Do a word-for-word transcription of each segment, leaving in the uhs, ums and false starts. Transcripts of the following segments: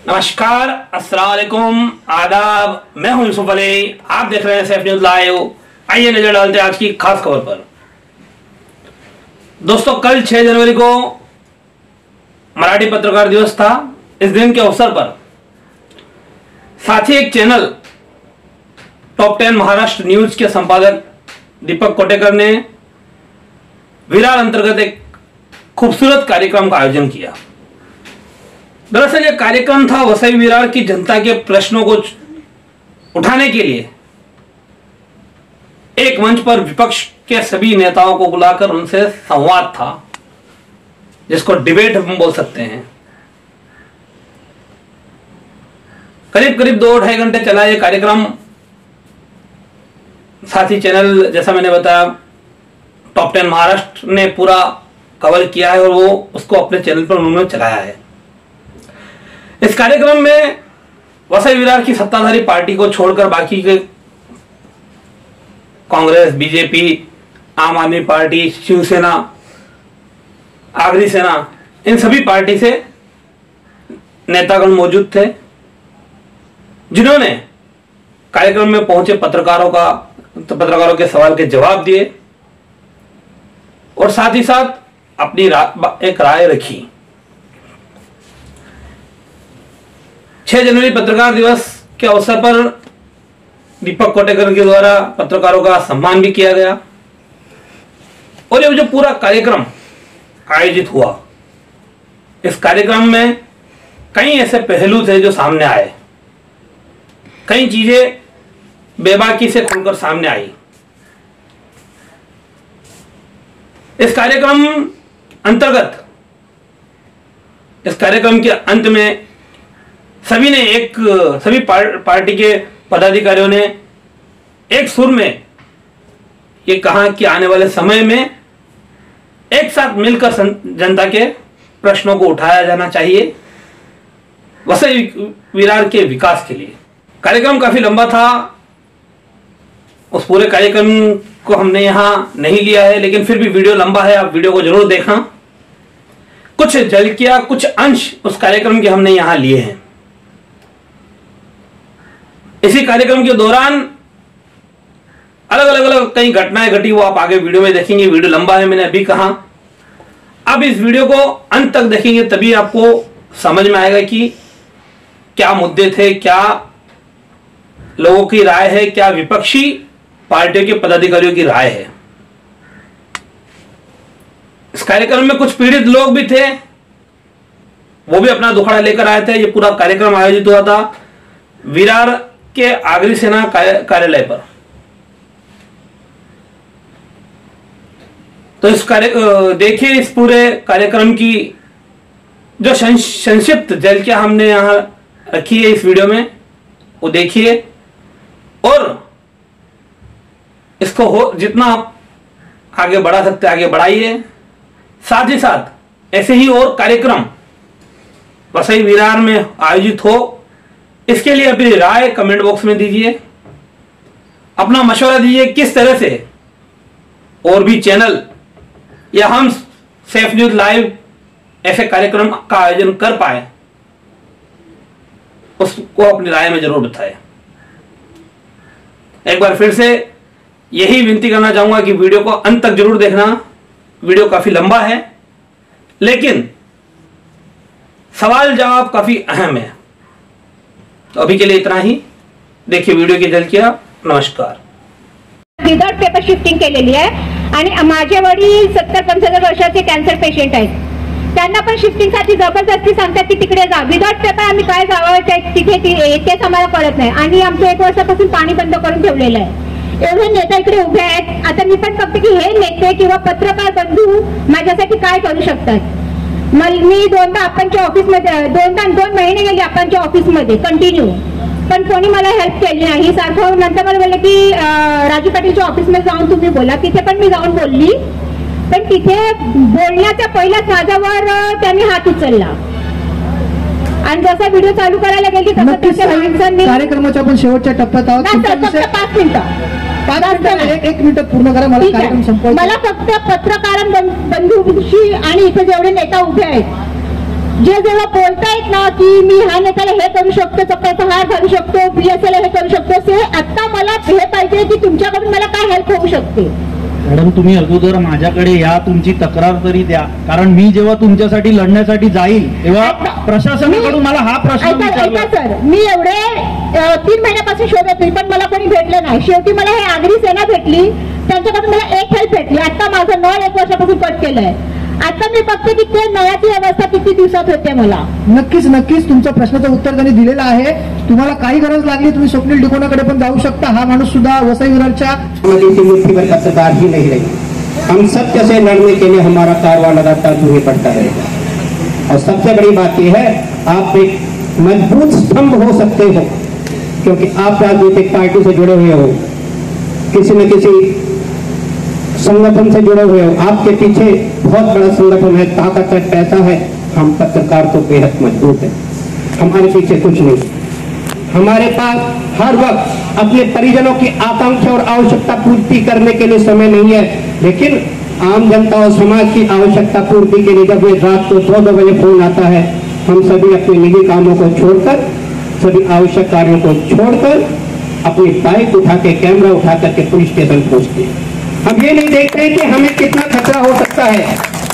नमस्कार, अस्सलाम वालेकुम, आदाब। मैं हूं यूसुफ अली, आप देख रहे हैं सैफ न्यूज लाइव। आइए नजर डालते हैं आज की खास खबर पर। दोस्तों, कल छह जनवरी को मराठी पत्रकार दिवस था। इस दिन के अवसर पर साथ ही एक channel top ten Maharashtra news के संपादक दीपक कोटेकर ने विरार अंतर्गत एक खूबसूरत कार्यक्रम का आयोजन किया। दरअसल यह कार्यक्रम था वसई विरार की जनता के प्रश्नों को उठाने के लिए एक मंच पर विपक्ष के सभी नेताओं को बुलाकर उनसे संवाद था, जिसको डिबेट हम बोल सकते हैं। करीब करीब दो ढाई घंटे चला यह कार्यक्रम। साथी चैनल, जैसा मैंने बताया, टॉप टेन महाराष्ट्र ने पूरा कवर किया है और वो उसको अपने चैनल पर उन्होंने चलाया है। इस कार्यक्रम में वसई विरार की सत्ताधारी पार्टी को छोड़कर बाकी के कांग्रेस, बीजेपी, आम आदमी पार्टी, शिवसेना, आगरी सेना, इन सभी पार्टी से नेतागण मौजूद थे, जिन्होंने कार्यक्रम में पहुंचे पत्रकारों का पत्रकारों के सवाल के जवाब दिए और साथ ही साथ अपनी रा, एक राय रखी। छह जनवरी पत्रकार दिवस के अवसर पर दीपक कोटेकर के द्वारा पत्रकारों का सम्मान भी किया गया और ये जो पूरा कार्यक्रम आयोजित हुआ, इस कार्यक्रम में कई ऐसे पहलू थे जो सामने आए। कई चीजें बेबाकी से खुलकर सामने आई। इस कार्यक्रम अंतर्गत इस कार्यक्रम के अंत में सभी ने एक सभी पार, पार्टी के पदाधिकारियों ने एक सुर में ये कहा कि आने वाले समय में एक साथ मिलकर जनता के प्रश्नों को उठाया जाना चाहिए वसई विरार के विकास के लिए। कार्यक्रम काफी लंबा था। उस पूरे कार्यक्रम को हमने यहां नहीं लिया है, लेकिन फिर भी वीडियो लंबा है, आप वीडियो को जरूर देखना। कुछ झलकियां, कुछ अंश उस कार्यक्रम के हमने यहां लिए हैं। इसी कार्यक्रम के दौरान अलग अलग अलग कई घटनाएं घटी, वो आप आगे वीडियो में देखेंगे। वीडियो लंबा है, मैंने अभी कहा। अब इस वीडियो को अंत तक देखेंगे तभी आपको समझ में आएगा कि क्या मुद्दे थे, क्या लोगों की राय है, क्या विपक्षी पार्टियों के पदाधिकारियों की राय है। इस कार्यक्रम में कुछ पीड़ित लोग भी थे, वो भी अपना दुखड़ा लेकर आए थे। ये पूरा कार्यक्रम आयोजित हुआ था विरार के आगरी सेना कार्यालय पर। तो इस कार्य देखिए, इस पूरे कार्यक्रम की जो संक्षिप्त झलकियां हमने यहां रखी है इस वीडियो में, वो देखिए और इसको हो जितना आप आगे बढ़ा सकते आगे बढ़ाइए। साथ ही साथ ऐसे ही और कार्यक्रम वसई विरार में आयोजित हो, इसके लिए अपनी राय कमेंट बॉक्स में दीजिए, अपना मशवरा दीजिए किस तरह से और भी चैनल या हम सैफ न्यूज लाइव ऐसे कार्यक्रम का आयोजन कर पाए, उसको अपनी राय में जरूर बताएं। एक बार फिर से यही विनती करना चाहूंगा कि वीडियो को अंत तक जरूर देखना। वीडियो काफी लंबा है, लेकिन सवाल जवाब काफी अहम है। तो अभी के लिए इतना ही। देखिए वीडियो की झलकियां। नमस्कार। विदाउट पेपर शिफ्टिंग केलेली आहे आणि माझे वडील सत्तर पंच्याहत्तर वर्षाचे कॅन्सर पेशंट आहेत. त्यांना पण शिफ्टिंग साठी जबरदस्ती सांगतात की तिकडे जा. विदाउट पेपर आम्ही काय जावं तिथे तेच आम्हाला कळत नाही आणि आमचं एक वर्षापासून पाणी बंद करून ठेवलेलं आहे. एवढे नेता इकडे उभे आहेत. आता मी पण बघते की हे नेते किंवा पत्रकार बंधू माझ्यासाठी काय करू शकतात. मी दोनदा आपणच्या ऑफिसमध्ये दोनदा दोन महिने गेले आपणच्या ऑफिसमध्ये कंटिन्यू, पण कोणी मला हेल्प केली नाही. सारखं नंतर मला बोलले की राजू पाटीलच्या ऑफिसमध्ये जाऊन तुम्ही बोला. तिथे पण मी जाऊन बोलली, पण तिथे बोलण्याच्या पहिल्या साजावर त्यांनी हात उचलला आणि जसा व्हिडिओ चालू करायला गेली तसं त्याच्या माणसांनी कार्यक्रमाच्या आपण शेवटच्या टप्प्यात आहोत. फक्त पाच मिनिटं एक मिनिट पूर्ण करा. मला कार्यक्रम संपवायचा. मला फक्त पत्रकार बंधूंशी आणि इथे जेवढे नेता उभे आहेत जे जेव्हा बोलतायत ना की मी ह्या नेत्याला हे करू शकतो, चप्प्याचा हार घालू शकतो, बीएसएल हे करू शकतो, ते आता मला हे पाहिजे की तुमच्याकडून मला काय हेल्प होऊ शकते. मॅडम, तुम्ही अगोदर माझ्याकडे या, तुमची तक्रार तरी द्या, कारण मी जेव्हा तुमच्यासाठी लढण्यासाठी जाईल तेव्हा प्रशासनाकडून मला हा प्रश्न विचारला. सर, मी एवढे अ, तीन महिन्यापासून शोधत होती पण मला कोणी भेटलं नाही. शेवटी मला हे आगरी सेना भेटली, त्यांच्यापासून मला एक हेल्प भेटली. आता माझं नळ एक वर्षापासून कट केलंय. आता मी बघते की ते नळाची व्यवस्था किती दिवसात होते. मला नक्कीच नक्कीच तुमच्या प्रश्नाचं उत्तर त्यांनी दिलेलं आहे. तुम्हाला काही गरज लागली तुम्ही स्वप्नील डिकोनाकडे पण जाऊ शकता. हा माणूस सुद्धा वसई विरारच्या मुट्ठी भर पत्रकार ही नहीं रही. हम सत्य से लड़ने के लिए हमारा कारवां लगातार आगे बढ़ता रहेगा. और सबसे बड़ी बात यह है, आप एक मजबूत स्तंभ हो सकते हो क्योंकि आप राजनीतिक पार्टी से जुड़े हुए हो, किसी न किसी संगठन से जुड़े हुए हो, आपके पीछे बहुत बड़ा संगठन है, ताकत है, पैसा है. हम पत्रकार तो बेहद मजबूत है, हमारे पीछे कुछ नहीं. हमारे पास हर वक्त अपने परिजनों की आकांक्षा और आवश्यकता पूर्ति करने के लिए समय नहीं है, लेकिन आम जनता और समाज की आवश्यकता पूर्ति के लिए जब ये रात को दो दो बजे फोन आता है, हम सभी अपने निजी कामों को छोड़कर, सभी आवश्यक कार्यों को छोड़कर अपनी बाइक उठा के, कैमरा उठा करके पुलिस स्टेशन पहुंचते हैं. हम ये नहीं देखते कि हमें कितना खतरा हो सकता है.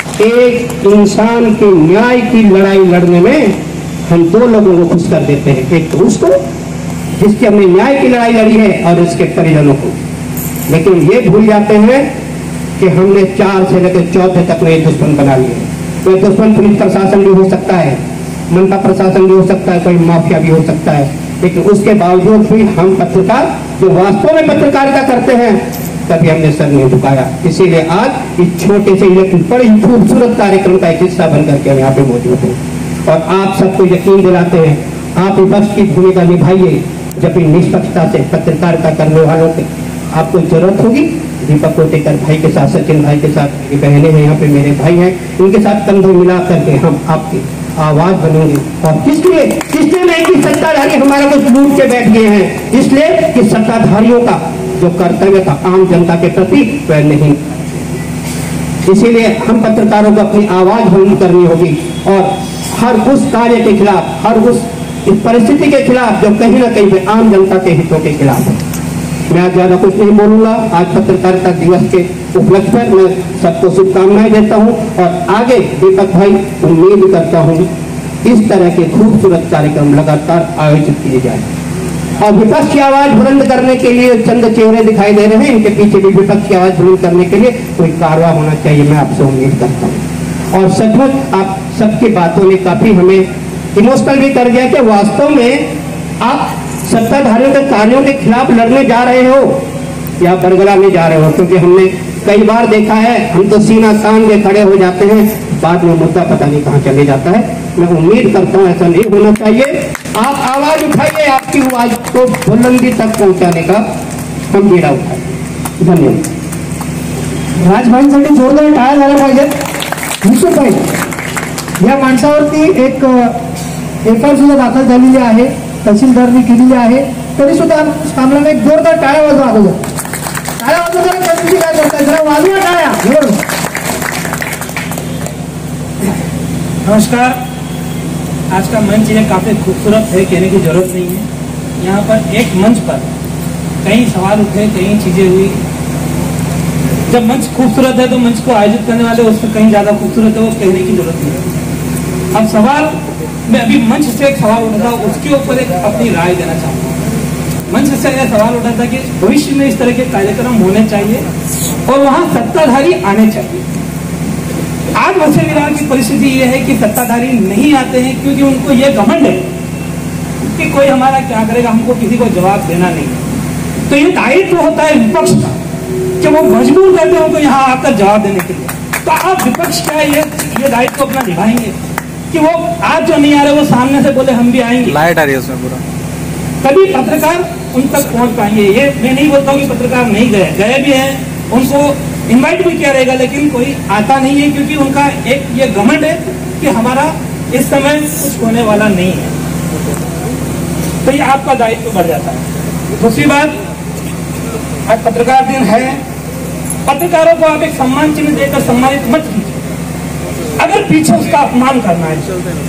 एक इंसान के न्याय की लड़ाई लड़ने में हम दो लोगों को खुश कर देते हैं, एक तो उसको जिसकी हमने न्याय की लड़ाई लड़ी है और उसके परिजनों को. लेकिन ये भूल जाते हैं कि हमने चार से लेकर चौथे तक में दुश्मन बना लिए. कोई दुश्मन पुलिस प्रशासन भी हो सकता है, मनपा प्रशासन भी हो सकता है, कोई माफिया भी हो सकता है, लेकिन उसके बावजूद भी हम पत्रकार जो वास्तव में पत्रकारिता करते हैं कभी हमने सर नहीं झुकाया. इसीलिए आज इस छोटे से लेकिन बड़ी खूबसूरत कार्यक्रम का एक हिस्सा बनकर के हम यहाँ पे मौजूद हैं और आप सबको यकीन दिलाते हैं. आप विपक्ष की भूमिका निभाइए. जब भी निष्पक्षता से पत्रकारिता करने वालों की आपको जरूरत होगी, दीपक कोटेकर भाई के साथ, सचिन भाई के साथ, मेरी बहनें हैं यहाँ पे, मेरे भाई हैं, इनके साथ कंधे मिला करके हम आपकी आवाज बनेंगे. और किसलिए इसलिए नहीं कि सत्ताधारी हमारा कुछ लूट के बैठ गए हैं, इसलिए कि सत्ताधारियों का जो कर्तव्य था आम जनता के प्रति वह नहीं. इसीलिए हम पत्रकारों को अपनी आवाज बुलंद करनी होगी और हर उस कार्य के खिलाफ, हर उस इस परिस्थिति के खिलाफ जो कहीं ना कहीं पे आम जनता के हितों के खिलाफ है. मैं आज ज्यादा कुछ नहीं बोलूंगा. आज पत्रकारिता दिवस के उपलक्ष्य पर मैं सबको शुभकामनाएं देता हूं और आगे दीपक भाई उम्मीद करता हूं इस तरह के खूबसूरत कार्यक्रम लगातार आयोजित किए जाए. और विपक्ष की आवाज बुलंद करने के लिए चंद चेहरे दिखाई दे रहे हैं, इनके पीछे भी विपक्ष की आवाज बुलंद करने के लिए कोई कारवा होना चाहिए, मैं आपसे उम्मीद करता हूँ. और सचमुच आप सबकी बातों ने काफी हमें इमोशनल भी कर दिया कि वास्तव में आप सत्ताधारियों के कार्यों के खिलाफ लड़ने जा रहे हो या बरगला में जा रहे हो. क्योंकि हमने कई बार देखा है, हम तो सीना तान के खड़े हो जाते हैं, बाद में मुद्दा पता नहीं कहाँ चले जाता है. मैं उम्मीद करता हूँ ऐसा नहीं होना चाहिए. आप आवाज उठाइए, आपकी आवाज को बुलंदी तक पहुंचाने का हम बीड़ा उठाएं. धन्यवाद. राजभाईंसाठी जोरदार टाळ्या झाल्या पाहिजेत. मुसुभाई या माणसावरती एक एफ आय आर सुद्धा दाखल झालेली आहे, तहसीलदारनी केलेली आहे, तरी सुद्धा सामन्याने एक जोरदार टाळ्या वाजवा अगोदर. टाळ्या वाजवताना त्यांची काय करताय, जरा वाजवा टाळ्या. बरोबर. नमस्कार. आज का मंच ये काफ़ी खूबसूरत है, कहने की जरूरत नहीं है. यहाँ पर एक मंच पर कई सवाल उठे, कई चीज़ें हुई. जब मंच खूबसूरत है तो मंच को आयोजित करने वाले उससे कहीं ज़्यादा खूबसूरत है, वो कहने की जरूरत नहीं है. अब सवाल, मैं अभी मंच से एक सवाल उठा था, उसके ऊपर एक अपनी राय देना चाहता हूँ. मंच से यह सवाल उठा था कि भविष्य में इस तरह के कार्यक्रम होने चाहिए और वहाँ सत्ताधारी आने चाहिए. आज वसई विरार की परिस्थिति ये है कि सत्ताधारी नहीं आते हैं क्योंकि उनको ये घमंड है कि कोई हमारा क्या करेगा, हमको किसी को जवाब देना नहीं है. तो ये दायित्व होता है विपक्ष का कि वो मजबूर करते हो तो यहाँ आकर जवाब देने के लिए. तो आप विपक्ष क्या ये ये दायित्व अपना निभाएंगे कि वो आज जो नहीं आ रहे वो सामने से बोले हम भी आएंगे. लाइट आ रही है उसमें पूरा. तभी पत्रकार उन तक पहुंच पाएंगे. ये मैं नहीं बोलता हूँ कि पत्रकार नहीं गए, गए भी हैं, उनको इनवाइट भी किया रहेगा, लेकिन कोई आता नहीं है क्योंकि उनका एक ये घमंड है कि हमारा इस समय कुछ होने वाला नहीं है. तो ये आपका दायित्व बढ़ जाता है. दूसरी बात, आज पत्रकार दिन है, पत्रकारों को आप एक सम्मान चिन्ह देकर सम्मानित मत कीजिए. अगर पीछे उसका अपमान करना है,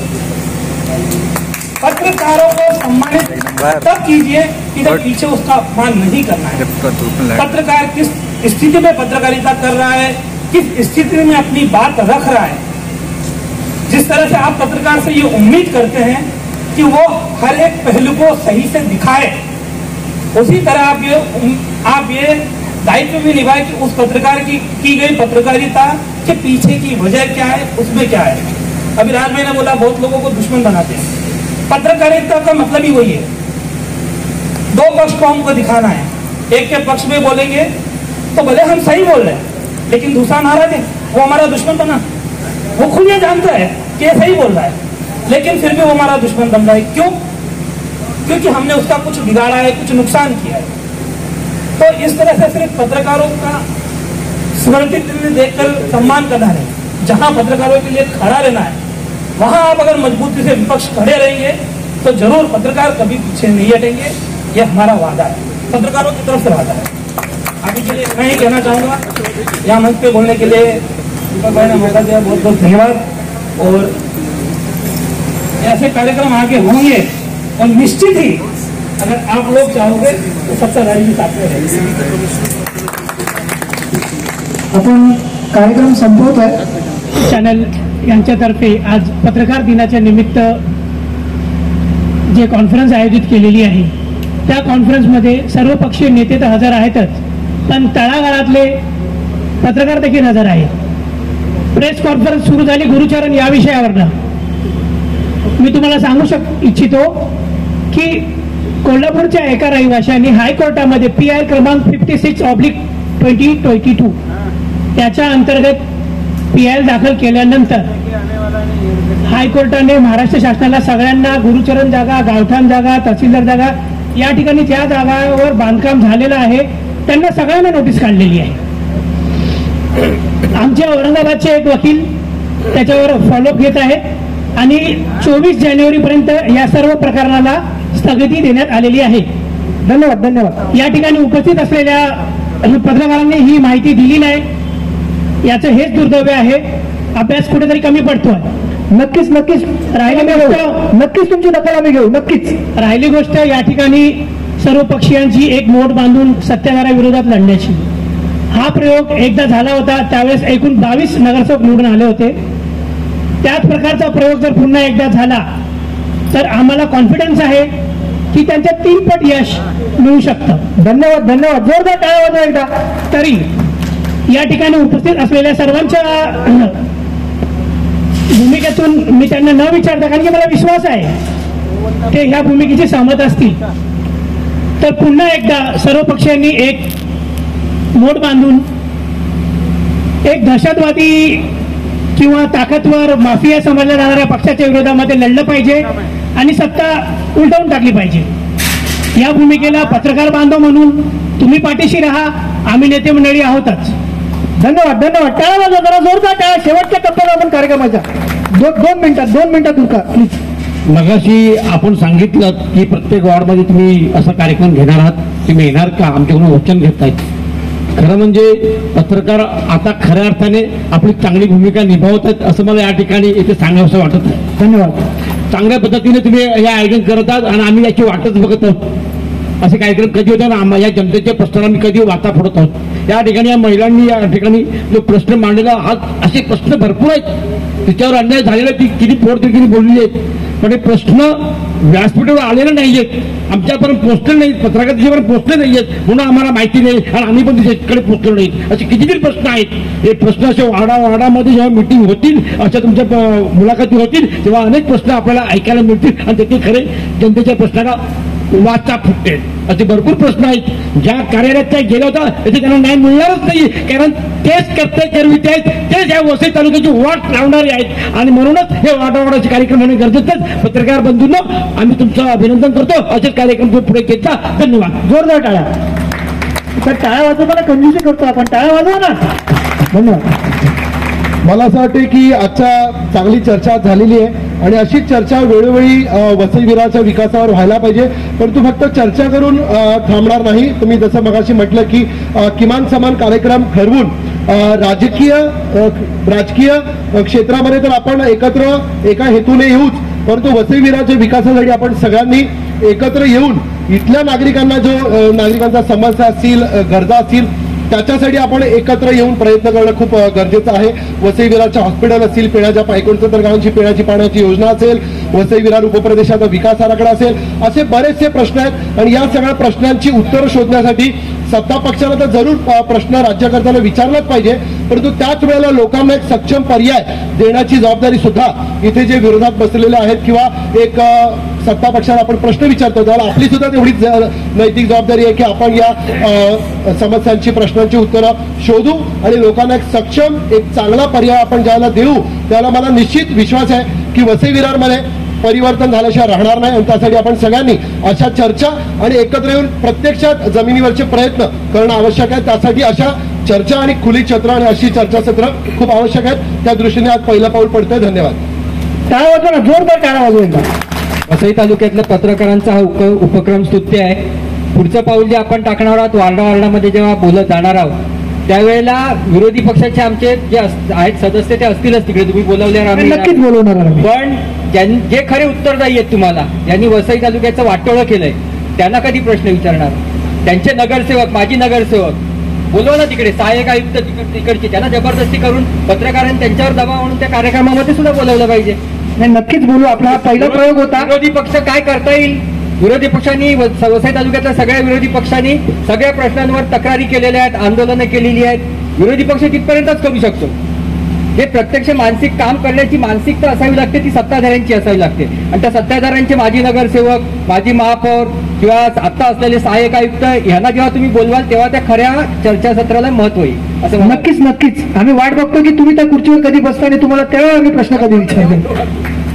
पत्रकारों को सम्मानित तब कीजिए कि जब पीछे उसका अपमान नहीं करना है। पत्रकार किस स्थिति में पत्रकारिता कर रहा है, किस स्थिति में अपनी बात रख रहा है, जिस तरह से आप पत्रकार से ये उम्मीद करते हैं कि वो हर एक पहलू को सही से दिखाए, उसी तरह आप ये आप ये दायित्व भी निभाए कि उस पत्रकार की की गई पत्रकारिता के पीछे की वजह क्या है, उसमें क्या है। अभी राज भाई ने बोला बहुत लोगों को दुश्मन बनाते हैं, पत्रकारिता का मतलब ही वही है, दो पक्ष को हमको दिखाना है। एक के पक्ष में बोलेंगे तो भले हम सही बोल रहे हैं, लेकिन दूसरा नाराज है, वो हमारा दुश्मन बना, वो खुद ये जानता है कि ये सही बोल रहा है, लेकिन फिर भी वो हमारा दुश्मन बन रहा है। क्यों? क्योंकि हमने उसका कुछ बिगाड़ा है, कुछ नुकसान किया है। तो इस तरह से सिर्फ पत्रकारों का स्मृति देखकर सम्मान करना है, जहां पत्रकारों के लिए खड़ा रहना है वहां आप अगर मजबूती से विपक्ष खड़े रहेंगे तो जरूर पत्रकार कभी पीछे नहीं हटेंगे। ये हमारा वादा है, पत्रकारों की तरफ से वादा है। अभी के लिए मैं ही कहना चाहूंगा, यहाँ मंच पे बोलने के लिए दीपक भाई ने मौका दिया, बहुत बहुत धन्यवाद। और ऐसे कार्यक्रम आगे होंगे और निश्चित ही अगर आप लोग चाहोगे तो सबसे राजनीति साथ में रहेगी। आपण कार्यक्रम संपवत आहे। चॅनल यांच्यातर्फे आज पत्रकार दिनाच्या निमित्त जे कॉन्फरन्स आयोजित केलेली आहे, त्या कॉन्फरन्समध्ये सर्वपक्षीय नेते तर हजर आहेतच, पण तळागाळातले पत्रकार देखील हजर आहेत। प्रेस कॉन्फरन्स सुरू झाली गुरुचरण या विषयावरनं। मी तुम्हाला सांगू शक इच्छितो की कोल्हापूरच्या एका रहिवाशांनी हायकोर्टामध्ये पी आय क्रमांक fifty six oblique twenty twenty two त्याच्या अंतर्गत पी आय दाखल केल्यानंतर हायकोर्टाने महाराष्ट्र शासनाला सगळ्यांना गुरुचरण जागा, गावठाण जागा, तहसीलदार जागा या ठिकाणी ज्या जागावर बांधकाम झालेलं आहे त्यांना सगळ्यांना नोटीस काढलेली आहे। आमच्या औरंगाबादचे एक वकील त्याच्यावर फॉलोअप घेत आहेत आणि चोवीस जानेवारी पर्यंत या सर्व प्रकरणाला स्थगिती देण्यात आलेली आहे। धन्यवाद धन्यवाद। या ठिकाणी उपस्थित असलेल्या पत्रकारांनी ही माहिती दिली नाही, याचं हेच दुर्दैव आहे। अभ्यास कुठेतरी कमी पडतोय। नक्कीच नक्कीच राहिली गोष्ट नक्कीच तुमची दखल आम्ही घेऊ। नक्कीच राहिली गोष्ट या ठिकाणी सर्व पक्षीयांची एक मोठ बांधून सत्ताधाऱ्याविरोधात लढण्याची। हा प्रयोग एकदा झाला होता, त्यावेळेस एकूण बावीस नगरसेवक निवडून आले होते। त्याच प्रकारचा प्रयोग जर पुन्हा एकदा झाला तर आम्हाला कॉन्फिडन्स आहे की त्यांच्या तीन पट यश मिळू शकतं। धन्यवाद धन्यवाद। जोरदार टाळ्या वाजवा एकदा। तरी या ठिकाणी उपस्थित असलेल्या सर्वांच्या भूमिकेतून मी त्यांना न विचारता, कारण की मला विश्वास आहे ते ह्या भूमिकेशी सहमत असतील, तर पुन्हा एकदा सर्व पक्षांनी एक मोठ बांधून एक दहशतवादी किंवा ताकदवर माफिया समजल्या जाणाऱ्या पक्षाच्या विरोधामध्ये लढलं पाहिजे आणि सत्ता उलटवून टाकली पाहिजे। या भूमिकेला पत्रकार बांधव म्हणून तुम्ही पाठीशी राहा, आम्ही नेते मंडळी आहोतच। धन्यवाद धन्यवाद। टाळ्या वाजवा जरा जोरदार टाळ्या। शेवटच्या टप्प्याला आपण कार्यक्रमाच्या दो, दोन मिनिटात दोन मिनिटात तुमका प्लीज। मगाशी आपण सांगितलं की प्रत्येक वॉर्डमध्ये तुम्ही असा कार्यक्रम घेणार आहात, तुम्ही येणार का, आमच्याकडून वचन घेतायत। खरं म्हणजे पत्रकार आता खऱ्या अर्थाने आपली चांगली भूमिका निभावत आहेत असं मला या ठिकाणी इथे सांगावंसं वाटत आहे। धन्यवाद। चांगल्या पद्धतीने तुम्ही हे आयोजन करत आहात आणि आम्ही याची वाटच बघत आहोत। असे कार्यक्रम कधी होते ना, आम्हा या जनतेच्या प्रश्नाला आम्ही कधी वाटा फोडत आहोत। या ठिकाणी या महिलांनी या ठिकाणी जो प्रश्न मांडलेला हा असे प्रश्न भरपूर आहेत, तिच्यावर अन्याय झालेला ती किती पोटतिरीने बोललेली आहेत, पण हे प्रश्न व्यासपीठावर आलेले नाहीयेत, आमच्यापर्यंत पोहोचले नाहीत, पत्रकार तिच्यापर्यंत पोहोचले नाहीयेत, म्हणून आम्हाला माहिती नाही आणि आम्ही पण तिच्याकडे पोहोचलो नाहीत। असे कितीतरी प्रश्न आहेत। हे प्रश्न असे वाडा वाडामध्ये जेव्हा मिटिंग होतील, अशा तुमच्या मुलाखती होतील, तेव्हा अनेक प्रश्न आपल्याला ऐकायला मिळतील आणि त्याचे खरे जनतेच्या प्रश्नाला वाचा फुटते। असे भरपूर प्रश्न आहेत ज्या कार्यालयात त्या गेल्या होत्या त्याचे त्यांना न्याय मिळणारच नाही, कारण तेच कर्ते करविते आहेत, तेच या वसई तालुक्याची वाट लावणारे आहेत आणि म्हणूनच हे वाटावाटाचे कार्यक्रम होणे गरजेचं। पत्रकार बंधूंनो, आम्ही तुमचं अभिनंदन करतो। असेच कार्यक्रम पुढे घेत जा। धन्यवाद। जोरदार टाळ्या। तर टाळ्या वाजवताना कंजूसी करतो आपण, टाळ्या वाजवा ना। धन्यवाद। मला असं वाटते की आजच्या चांगली चर्चा झालेली आहे आणि अशीच चर्चा वेळोवेळी वसई विरारच्या विकासावर व्हायला पाहिजे, परंतु फक्त चर्चा करून थांबणार नाही। तुम्ही जसं मगाशी म्हटलं की किमान समान कार्यक्रम ठरवून राजकीय राजकीय क्षेत्रामध्ये तर आपण एकत्र एका हेतूने येऊच, परंतु वसई विरारच्या विकासासाठी आपण सगळ्यांनी एकत्र येऊन इथल्या नागरिकांना जो नागरिकांचा समस्या असतील, गरजा असतील, त्याच्यासाठी आपण एकत्र येऊन प्रयत्न करणं खूप गरजेचं आहे. वसई विरारच्या हॉस्पिटल असतील, पिण्याच्या एकोणसत्तर गावांची पिण्याची पाण्याची योजना असेल, वसई विरार उपप्रदेशाचा विकास आराखडा असेल, असे बरेचसे प्रश्न आहेत आणि या सगळ्या प्रश्नांची उत्तरं शोधण्यासाठी सत्ता पक्षाला तर जरूर प्रश्न राज्यकर्त्यांना विचारलाच पाहिजे, परंतु त्याच वेळेला लोकांना एक सक्षम पर्याय देण्याची जबाबदारी सुद्धा इथे जे विरोधात बसलेले आहेत किंवा एक सत्ता पक्षाला आपण प्रश्न विचारतो त्याला आपली सुद्धा तेवढीच नैतिक जबाबदारी आहे की आपण या समस्यांची प्रश्नांची उत्तरं शोधू आणि लोकांना एक सक्षम एक चांगला पर्याय आपण ज्याला देऊ, त्याला मला निश्चित विश्वास आहे की वसई विरारमध्ये परिवर्तन झाल्याशिवाय राहणार नाही. आणि त्यासाठी आपण सगळ्यांनी अशा चर्चा आणि एकत्र येऊन प्रत्यक्षात जमिनीवरचे प्रयत्न करणं आवश्यक आहे. त्यासाठी अशा चर्चा आणि खुली चत्र आणि अशी चर्चासत्र खूप आवश्यक आहेत. त्या दृष्टीने आज पहिलं पाऊल पडतंय. धन्यवाद. टाळा वाजवा, जोरदार टाळा वाजवा. वसई तालुक्यातल्या पत्रकारांचा हा उप उपक्रम स्तुत्य आहे. पुढचं पाऊल जे आपण टाकणार आहोत, वार्डा वार्डामध्ये जेव्हा बोलत जाणार आहोत त्यावेळेला विरोधी पक्षाचे आमचे जे आहेत सदस्य ते असतीलच तिकडे, तुम्ही बोलवल्यावर आम्ही नक्कीच बोलवणार. पण जे खरे उत्तरदायी आहेत तुम्हाला, ज्यांनी वसई तालुक्याचं वाटोळं केलंय, त्यांना कधी प्रश्न विचारणार? त्यांचे नगरसेवक, माजी नगरसेवक बोलवा ना तिकडे, सहाय्यक आयुक्त तिकडचे, त्यांना जबरदस्ती करून पत्रकारांनी त्यांच्यावर दबाव आणून त्या कार्यक्रमामध्ये सुद्धा बोलवलं पाहिजे. नक्कीच बोलू. आपला पहिला प्रयोग होता. विरोधी पक्ष काय करता येईल? विरोधी पक्षांनी वसई तालुक्यातल्या सगळ्या विरोधी पक्षांनी सगळ्या प्रश्नांवर तक्रारी केलेल्या आहेत, आंदोलनं केलेली आहेत. विरोधी पक्ष तिथपर्यंतच करू शकतो. हे प्रत्यक्ष मानसिक काम करण्याची मानसिकता असावी लागते, ती सत्ताधाऱ्यांची असावी लागते. आणि त्या सत्ताधाऱ्यांचे माजी नगरसेवक, माजी महापौर किंवा आता असलेले सहाय्यक आयुक्त यांना जेव्हा तुम्ही बोलवाल तेव्हा त्या खऱ्या चर्चासत्राला महत्व येईल असं. नक्कीच नक्कीच आम्ही वाट बघतो की तुम्ही त्या खुर्चीवर कधी बसता आणि तुम्हाला तेव्हा आम्ही प्रश्न कधी विचारतो.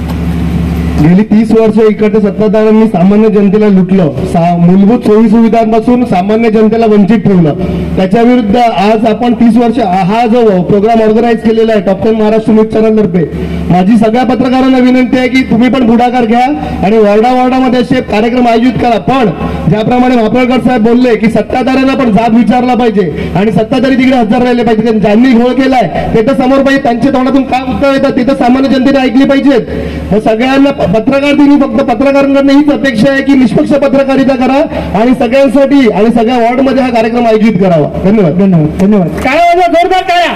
गेली तीस वर्ष इकडच्या सत्ताधाऱ्यांनी सामान्य जनतेला लुटलं, मूलभूत सोयी सुविधांपासून सामान्य जनतेला वंचित ठेवलं. त्याच्या विरुद्ध आज आपण तीस वर्ष हा जो प्रोग्राम ऑर्गनाईज केलेला आहे टॉप टेन महाराष्ट्र न्यूज चॅनलतर्फे, माझी सगळ्या पत्रकारांना विनंती आहे की तुम्ही पण पुढाकार घ्या आणि वॉर्डा वॉर्डामध्ये असे कार्यक्रम आयोजित करा. पण ज्याप्रमाणे मापळकर साहेब बोलले की सत्ताधाऱ्यांना पण जाब विचारला पाहिजे आणि सत्ताधारी तिकडे हजर राहिले पाहिजे. ज्यांनी घोळ केलाय ते तर समोर पाहिजे, त्यांच्या तोंडातून काय उत्तर येतात ते तर सामान्य जनतेने ऐकली पाहिजेत. मग सगळ्यांना पत्रकार दिनी फक्त पत्रकारांकडनं हीच अपेक्षा आहे की निष्पक्ष पत्रकारिता करा आणि सगळ्यांसाठी आणि सगळ्या वॉर्डमध्ये हा कार्यक्रम आयोजित करावा. धन्यवाद. धन्यवाद. धन्यवाद. काय जोरदार टाळ्या.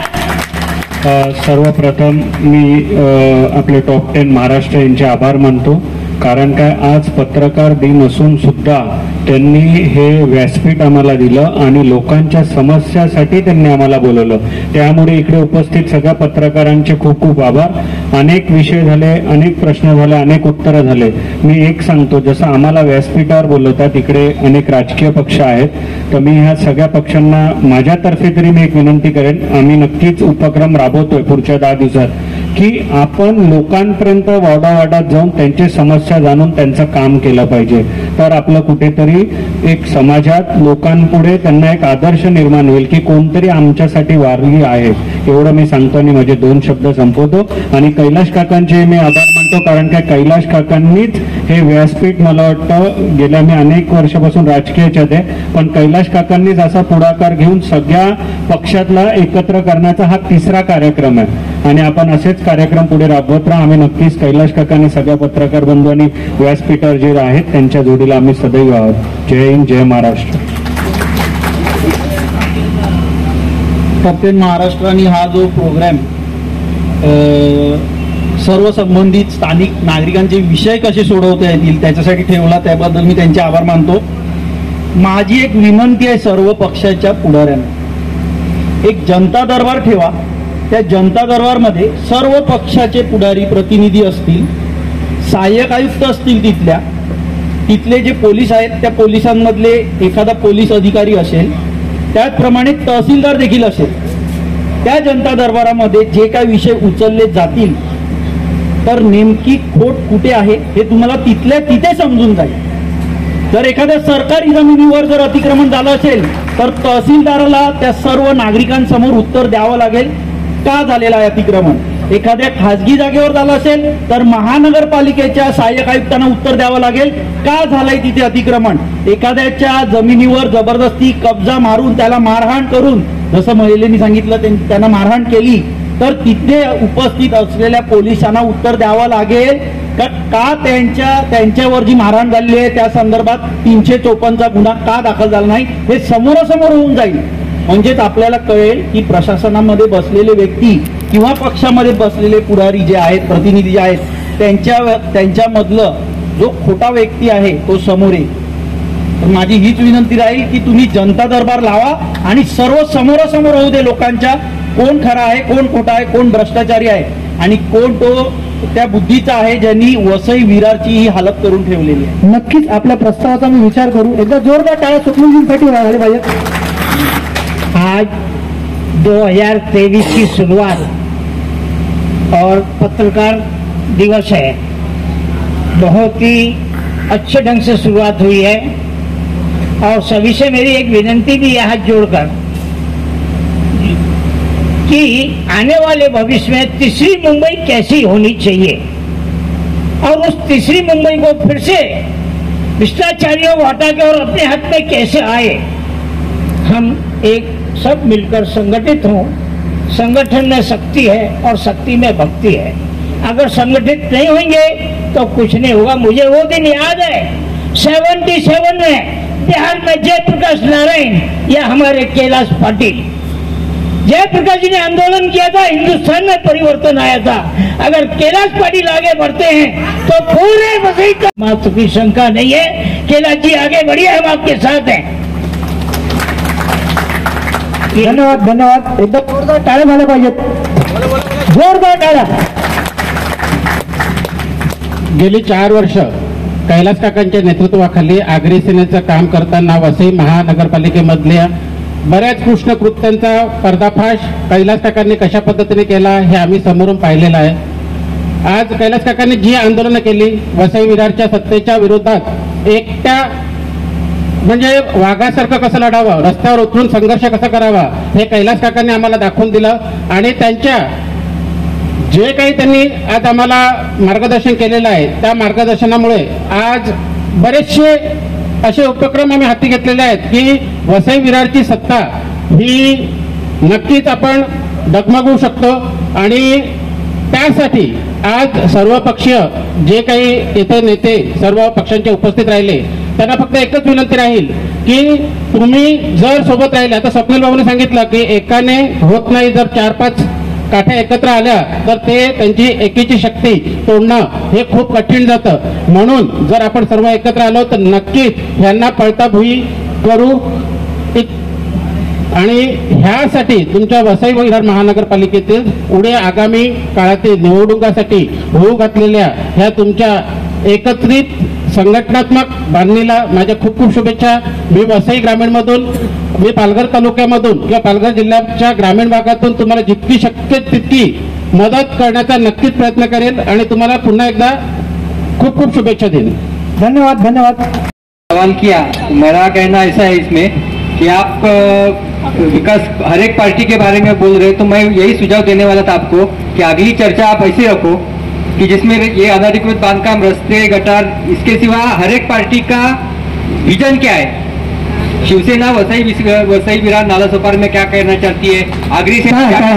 सर्वप्रथम मी आपले टॉप टेन महाराष्ट्र यांचे आभार मानतो, कारण काय आज पत्रकार दिन असून सुद्धा त्यांनी हे व्यासपीठ आम्हाला दिलं आणि लोकांच्या समस्यासाठी त्यांनी आम्हाला बोलवलं. त्यामुळे इकडे उपस्थित सगळ्या पत्रकारांचे खूप खूप आभार. अनेक विषय झाले, अनेक प्रश्न झाले, अनेक उत्तरं झाले. मी एक सांगतो, जसं आम्हाला व्यासपीठावर बोलवतात इकडे अनेक राजकीय पक्ष आहेत, तर मी ह्या सगळ्या पक्षांना माझ्यातर्फे तरी मी एक विनंती करेन, आम्ही नक्कीच उपक्रम राबवतोय पुढच्या दहा दिवसात की आपण लोकांपर्यंत वाडावाडात जाऊन त्यांची समस्या जाणून त्यांचं काम केलं पाहिजे. तर आपलं कुठेतरी एक समाजात लोकांपुढे त्यांना एक आदर्श निर्माण होईल की कोणतरी आमच्यासाठी वारली आहे. एवढं मी सांगतो आणि माझे दोन शब्द संपवतो. आणि कैलाश काकांचे मी आभार मानतो, कारण काय कैलाश काकांनीच हे व्यासपीठ मला वाटतं गेल्या मी अनेक वर्षापासून राजकीयाच्यात आहे, पण कैलाश काकांनीच असा पुढाकार घेऊन सगळ्या पक्षातला एकत्र करण्याचा हा तिसरा कार्यक्रम आहे आणि आपण असेच कार्यक्रम पुढे राबवत राहा. आम्ही नक्कीच कैलाश काकांनी सगळ्या पत्रकार बंधू आणि व्यासपीठावर जे आहेत त्यांच्या जोडीला आम्ही सदैव आहोत. जय हिंद, जय महाराष्ट्र. टॉप टेन महाराष्ट्र आणि हा जो प्रोग्राम सर्व संबंधित स्थानिक नागरिकांचे विषय कसे सोडवता येतील त्याच्यासाठी ठेवला, त्याबद्दल मी त्यांचे आभार मानतो. माझी एक विनंती आहे सर्व पक्षाच्या पुढाऱ्यांना, एक जनता दरबार ठेवा. त्या जनता दरबारमध्ये सर्व पक्षाचे पुढारी प्रतिनिधी असतील, सहाय्यक आयुक्त असतील, तिथल्या तिथले जे पोलीस आहेत त्या पोलिसांमधले एखादा पोलीस अधिकारी असेल, त्याचप्रमाणे तहसीलदार देखील असेल. त्या जनता दरबारामध्ये जे काही विषय उचलले जातील तर नेमकी खोट कुठे आहे हे तुम्हाला तिथल्या तिथे समजून जाईल. जर एखाद्या सरकारी जमिनीवर जर अतिक्रमण झालं असेल तर तहसीलदाराला त्या सर्व नागरिकांसमोर उत्तर द्यावं लागेल का झालेलं आहे अतिक्रमण. एखाद्या खासगी जागेवर झालं असेल तर महानगरपालिकेच्या सहाय्यक आयुक्तांना उत्तर द्यावं लागेल का झालंय तिथे अतिक्रमण. एखाद्याच्या जमिनीवर जबरदस्ती कब्जा मारून त्याला मारहाण करून जसं महिलेने सांगितलं त्यां- त्यांना मारहाण केली तर तिथे उपस्थित असलेल्या पोलिसांना उत्तर द्यावं लागेल का का त्यांच्या त्यांच्यावर जी मारहाण झालेली आहे त्या संदर्भात तीनशे चोपन्नचा गुन्हा का दाखल झाला नाही हे समोरासमोर होऊन जाईल. म्हणजेच आपल्याला कळेल की प्रशासनामध्ये बसलेले व्यक्ती किंवा पक्षामध्ये बसलेले पुढारी जे आहेत, प्रतिनिधी जे आहेत, त्यांच्या त्यांच्यामधलं जो खोटा व्यक्ती आहे तो समोर येईल. तर माझी हीच विनंती राहील की तुम्ही जनता दरबार लावा आणि सर्व समोरासमोर होऊ दे लोकांच्या, कोण खरा आहे, कोण खोटा आहे, कोण भ्रष्टाचारी आहे आणि कोण तो त्या बुद्धीचा आहे ज्यांनी वसई विरारची ही हालत करून ठेवलेली आहे. नक्कीच आपल्या प्रस्तावाचा मी विचार करू. एकदा जोरदार टाळ्या स्वप्नीलजींसाठी झाले पाहिजे. आज दो हजार तेईस की शुरुआत और पत्रकार दिवस है, बहुत ही अच्छे ढंग से शुरुआत हुई है और सभी से मेरी एक विनंती भी है हाथ जोड़कर कि आने वाले भविष्य में तीसरी मुंबई कैसी होनी चाहिए और उस तीसरी मुंबई को फिर से भ्रष्टाचारियों को हटा के और अपने हाथ में कैसे आए, हम एक सब मिलकर संगठित हों. संगठन में शक्ति है और शक्ति में भक्ति है. अगर संगठित नहीं होंगे तो कुछ नहीं होगा. मुझे वो दिन याद है सतहत्तर में बिहार में जयप्रकाश नारायण या हमारे कैलाश पाटिल, जयप्रकाश जी ने आंदोलन किया था, हिंदुस्तान में परिवर्तन आया था. अगर कैलाश पाटिल आगे बढ़ते हैं तो पूरे वसई का मात्र की शंका नहीं है. कैलाश जी आगे बढ़िए, हम आपके साथ हैं. धन्यवाद धन्यवाद. एकदम जोरदार टाळ्या झाल्या पाहिजेत. जोरदार टाळ्या. गेली चार वर्ष कैलास काकांच्या नेतृत्वाखाली आगरी सेनेचं काम करताना वसई महानगरपालिकेमधल्या बऱ्याच कृष्ण कृत्यांचा पर्दाफाश कैलास काकांनी कशा पद्धतीने केला हे आम्ही समोरून पाहिलेलं आहे. आज कैलास काकांनी जी आंदोलनं केली वसई विरारच्या सत्तेच्या विरोधात, एकट्या म्हणजे वाघासारखं कसं लढावं, रस्त्यावर उतरून संघर्ष कसा करावा हे कैलास काकांनी आम्हाला दाखवून दिलं. आणि त्यांच्या जे काही त्यांनी आज आम्हाला मार्गदर्शन केलेलं आहे त्या मार्गदर्शनामुळे आज बरेचसे असे उपक्रम आम्ही हाती घेतलेले आहेत की वसई विरारची सत्ता ही नक्कीच आपण डगमगवू शकतो. आणि त्यासाठी आज सर्वपक्षीय जे काही येथे नेते सर्व पक्षांचे उपस्थित राहिले त्यांना फक्त एकच विनंती राहील की तुम्ही जर सोबत राहिले, आता स्वप्नील बाबूने सांगितलं की एकाने होत नाही, जर चार पाच काठ्या एकत्र आल्या तर ते त्यांची एकीची शक्ती तोडणं हे खूप कठीण जातं. म्हणून जर आपण सर्व एकत्र आलो तर नक्कीच यांना पळता भुई करू. आणि ह्यासाठी तुमच्या वसई विरार महानगरपालिकेतील पुढे आगामी काळातील निवडणुकासाठी होऊ घातलेल्या ह्या तुमच्या एकत्रित संघटनात्मक बांधणीला माझ्या खूप खूप शुभेच्छा. मी वसई ग्रामीणमधून, मी पालघर तालुक्यामधून किंवा पालघर जिल्ह्याच्या ग्रामीण भागातून तुम्हाला जितकी शक्य तितकी मदत करण्याचा नक्कीच प्रयत्न करेल आणि तुम्हाला पुन्हा एकदा खूप खूप शुभेच्छा देईन. धन्यवाद धन्यवाद. सवाल किया, मेरा कहना ऐसा है इसमें कि आप विकास हर एक पार्टी के बारे में बोल रहे हैं, तो मैं यही सुझाव देने वाला था आपको कि अगली चर्चा आप ऐसे रखो कि जिसमें ये अनधिकृत बांधकाम, रस्ते, गटार, इसके सिवा हर एक पार्टी का विजन क्या है. शिवसेना वसई वसई विरार नालासोपारा में क्या करना चाहती है, आगरी से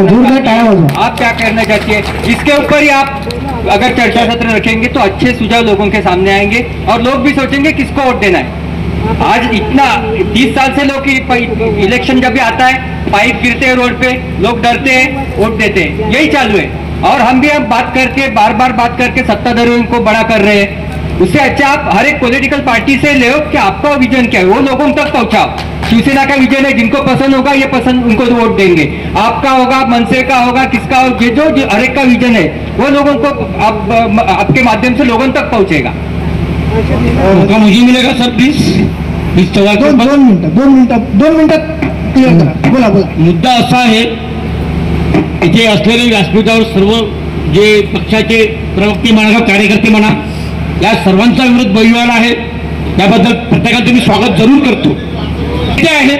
आप क्या करना चाहती है, इसके ऊपर ही आप अगर चर्चा सत्र रखेंगे तो अच्छे सुझाव लोगों के सामने आएंगे और लोग भी सोचेंगे किसको वोट देना है. आज इतना तीस साल से लोग इलेक्शन जब भी आता है पाइप गिरते हैं रोड पे, लोग डरते हैं, वोट देते हैं, यही चालू है. और हम भी अब बात करके बार बार बात करके सत्ताधारियों को बड़ा कर रहे हैं. उससे अच्छा आप हर एक पॉलिटिकल पार्टी से ले कि आपका विजन क्या है वो लोगों तक पहुंचाओ. शिवसेना का विजन है, जिनको पसंद होगा ये पसंद उनको वोट देंगे. आपका होगा, मनसे का होगा, किसका हो, जो जो हर एक का विजन है वो लोगों को आप, आपके माध्यम से लोगों तक पहुंचेगा. मुझे मिलेगा सर प्लीज इस सवाल दोन दोन मिनिटं दोन मिनिटं दोन मिनिटात क्लिअर करा. बोला बोला. मुद्दा असा आहे, इथे असलेले व्यासपीठावर सर्व जे पक्षाचे प्रवक्ते म्हणा, कार्यकर्ते म्हणा, या सर्वांचा विरोध बहिवाला आहे. त्याबद्दल प्रत्येकाचं मी स्वागत जरूर करतो. ते आहे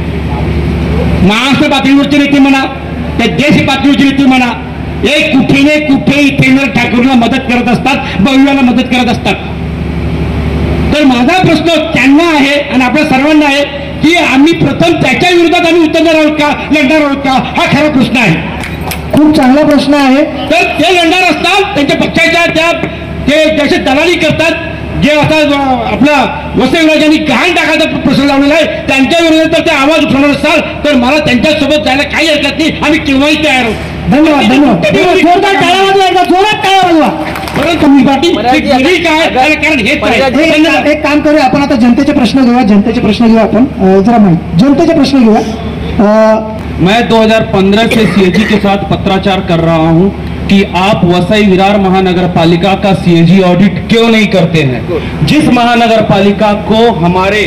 महाराष्ट्र पातळीवरचे नेते म्हणा, त्या देश पातळीवरचे नेते म्हणा, एक कुठे ने कुठे इथे ठाकूरला मदत करत असतात, बहिवाला मदत करत असतात. तर माझा प्रश्न त्यांना आहे आणि आपल्या सर्वांना आहे की आम्ही प्रथम त्याच्या विरोधात आम्ही उतरणार आहोत का, लढणार आहोत का, हा खरा प्रश्न आहे. खूप चांगला प्रश्न आहे. तर ते लढणार असतात त्यांच्या पक्षाच्या त्या ते जसे दलाली करतात, जे आता आपला वसईराजांनी घाण टाकायचा प्रश्न लावलेला आहे त्यांच्या विरोधात तर ते आवाज उठवणार असतात तर मला त्यांच्यासोबत जायला काही हरकत नाही. आम्ही केव्हाही तयार आहोत. धन्यवाद धन्यवाद. जोरदार टाळ्या वाजवा, एकदा जोरात टाळ्या वाजवा. परंतु मी पाठी काय कारण हे एक काम करूया आपण, आता जनतेचे प्रश्न घेऊया. जनतेचे प्रश्न घेऊया आपण. अं, जरा माहिती जनतेचे प्रश्न घेऊया. अं, मैं दो हज़ार पंद्रह से सीएजी के साथ पत्राचार कर रहा हूं कि आप वसई विरार महानगर पालिका का सीएजी ऑडिट क्यों नहीं करते हैं. जिस महानगर पालिका को हमारे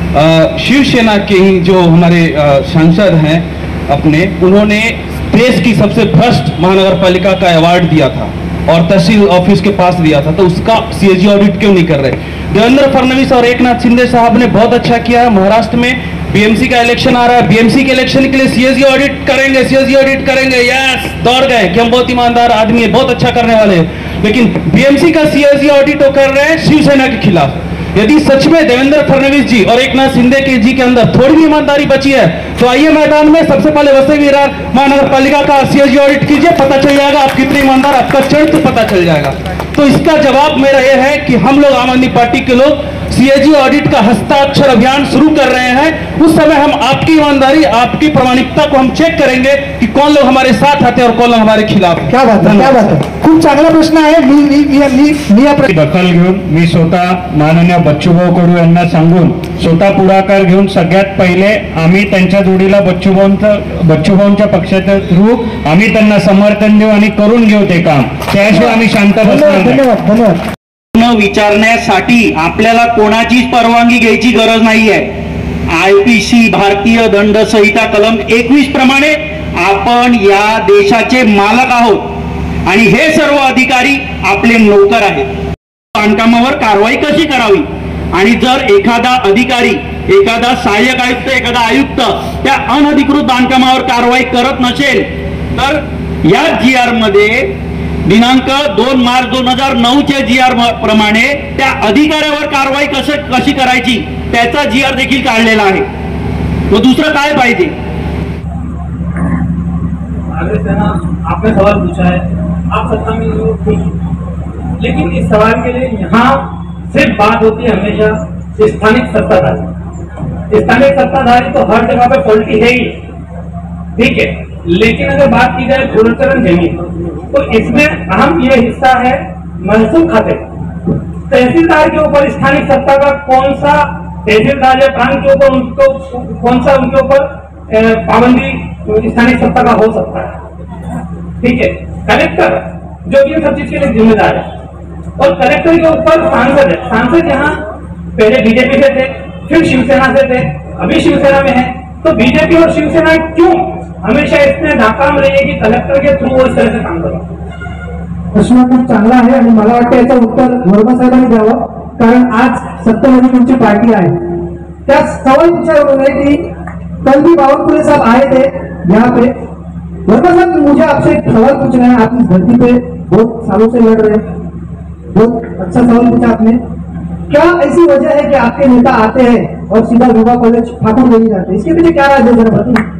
शिवसेना के ही जो हमारे सांसद हैं अपने, उन्होंने देश की सबसे भ्रष्ट महानगर पालिका का अवार्ड दिया था और तहसील ऑफिस के पास दिया था, तो उसका सीएजी ऑडिट क्यों नहीं कर रहे. देवेंद्र फडणवीस और एकनाथ शिंदे साहब ने बहुत अच्छा किया है. महाराष्ट्र में बीएमसी का इलेक्शन आ रहा है, बीएमसी के इलेक्शन के लिए सीएजी ऑडिट करेंगे, सीएजी ऑडिट करेंगे. यस, दौड़ गए कि हम बहुत ईमानदार आदमी है, बहुत अच्छा करने वाले हैं. लेकिन बीएमसी का सीएजी ऑडिट वो कर रहे हैं शिवसेना के खिलाफ. यदि सच में देवेंद्र फडणवीस जी और एकनाथ शिंदे के जी के अंदर थोड़ी भी ईमानदारी बची है तो आइए मैदान में सबसे पहले वसई विरार महानगर पालिका का सीएजी ऑडिट कीजिए, पता चल जाएगा आप कितने ईमानदार, आपका चरित्र पता चल जाएगा. तो इसका जवाब मेरा यह है कि हम लोग आम आदमी पार्टी के लोग सीएजी ऑडिट का हस्ताक्षर अभियान शुरू कर रहे हैं. उस समय हम आपकी ईमानदारी, आपकी प्रामाणिकता को हम चेक करेंगे कि कौन लोग हमारे साथ आते हैं और कौन लोग हमारे खिलाफ. क्या बात है, क्या बात है. खूप चांगला प्रश्न आहे. मी मी मी मी या दखल घेऊन मी स्वतः माननीय बच्चूभाऊ कडू यांना सांगून स्वतः पुढाकार घेऊन सगळ्यात पहिले आम्ही त्यांच्या जोडीला बच्चूभाऊंचं बच्चूभाऊंच्या पक्षाच्या थ्रू आम्ही त्यांना समर्थन देऊ आणि करून घेऊ ते काम. त्याशिवाय आम्ही शांत बसणार नाही. धन्यवाद धन्यवाद. विचारण्यासाठी आपल्याला कोणाचीच परवानगी घ्यायची गरज नाहीये. आयपीसी भारतीय दंड संहिता कलम एकवीस प्रमाणे आपण या देशाचे मालक आहोत आणि हे सर्व अधिकारी आपले नोकर आहेत. बांधकामावर कारवाई कशी करावी आणि जर एखादा अधिकारी, एखादा सहाय्यक आयुक्त, एखादा आयुक्त त्या अनधिकृत बांधकामावर कारवाई करत नसेल तर या जी आर मध्ये दिनांक दोन मार्च दोन हजार नऊ च्या जी आर प्रमाणे त्या अधिकाऱ्यावर कारवाई कसं कशी करायची त्याचा जी आर देखील काढलेला आहे. तो दुसरं काय पाहिजे. आपने सवाल पूछा है, आप सत्ता में हो ठीक, लेकिन इस सवाल के लिए यहाँ सिर्फ बात होती है हमेशा स्थानिक सत्ताधारी. स्थानिक सत्ताधारी तो हर जगह पे फॉल्टी है ही, ठीक है. लेकिन अगर बात की जाए पुनर्चरण जमीन तो इसमें अहम ये हिस्सा है महसूल खाते. तहसीलदार के ऊपर स्थानिक सत्ता का कौन सा तहसीलदार या प्रांत के ऊपर उनको कौन सा उनके ऊपर पाबंदी स्थानिक सत्ता का हो सकता है, ठीक है. कलेक्टर जो कि इन सब चीज के लिए जिम्मेदार है और कलेक्टर के ऊपर सांसद है. सांसद यहाँ पहले बीजेपी से थे, फिर शिवसेना से थे, अभी शिवसेना में है. तो बीजेपी और शिवसेना क्यों हमेशा इसमें नाकाम रही है कि कलेक्टर के थ्रू वो इस तरह से काम करो. प्रश्न खूप चांगला आहे आणि मला वाटतं याचं उत्तर वर्मा साहेबांनी द्यावं, कारण आज सत्ताधारी तुमची पार्टी आहे. त्या सवाल पूछा है कि कल भी बावनकुळे साहब आए थे यहाँ पे. वर्मा साहब, मुझे आपसे एक सवाल पूछना है. आप इस धरती पे बहुत सालों से लड़ रहे हैं, बहुत अच्छा सवाल पूछा आपने. क्या ऐसी वजह है कि आपके नेता आते हैं और सीधा विवाह कॉलेज ठाकुर देवी जाते हैं, इसके पीछे क्या राज है, जरा बताइए.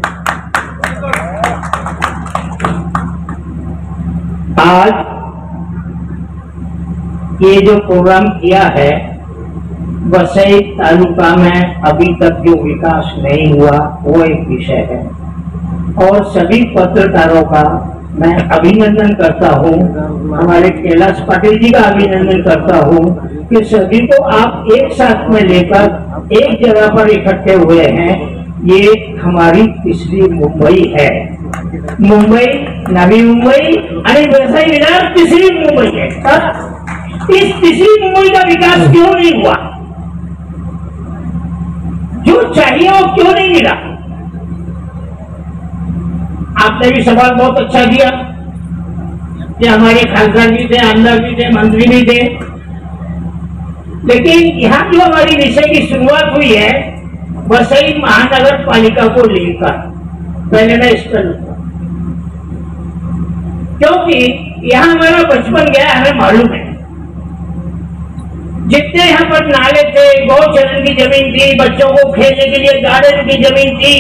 आज ये जो प्रोग्राम किया है, वसई तालुका में अभी तक जो विकास नहीं हुआ वो एक विषय है और सभी पत्रकारों का मैं अभिनंदन करता हूँ. हमारे कैलाश पाटिल जी का अभिनंदन करता हूँ कि सभी को आप एक साथ में लेकर एक जगह पर इकट्ठे हुए हैं. ये हमारी तीसरी मुंबई है. मुंबई, नवी मुंबई और वसई विरार तीसरी मुंबई है. इस तीसरी मुंबई का विकास क्यों नहीं हुआ, जो चाहिए वो क्यों नहीं मिला. आपने भी सवाल बहुत अच्छा किया कि हमारे खासदार भी थे, आमदार भी थे, मंत्री भी थे, लेकिन यहाँ जो हमारी विषय की शुरुआत हुई है वसई महानगर पालिका को लेकर, पहले मैं इस पर क्योंकि यहाँ हमारा बचपन गया, हमें मालूम है. जितने यहाँ पर नाले थे, गौचरण की जमीन थी, बच्चों को खेलने के लिए गार्डन की जमीन थी,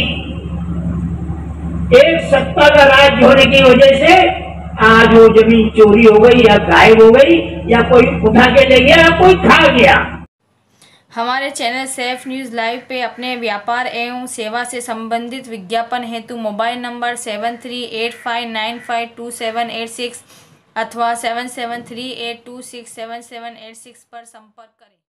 एक सत्ता का राज होने की वजह से आज वो जमीन चोरी हो गई या गायब हो गई या कोई उठा के ले गया या कोई खा गया। हमारे चैनल सेफ न्यूज़ लाइव पे अपने व्यापार एवं सेवा से संबंधित विज्ञापन हेतु mobile number seven three eight five nine five two seven eight six अथवा seven seven three eight two six seven seven eight six पर संपर्क करें।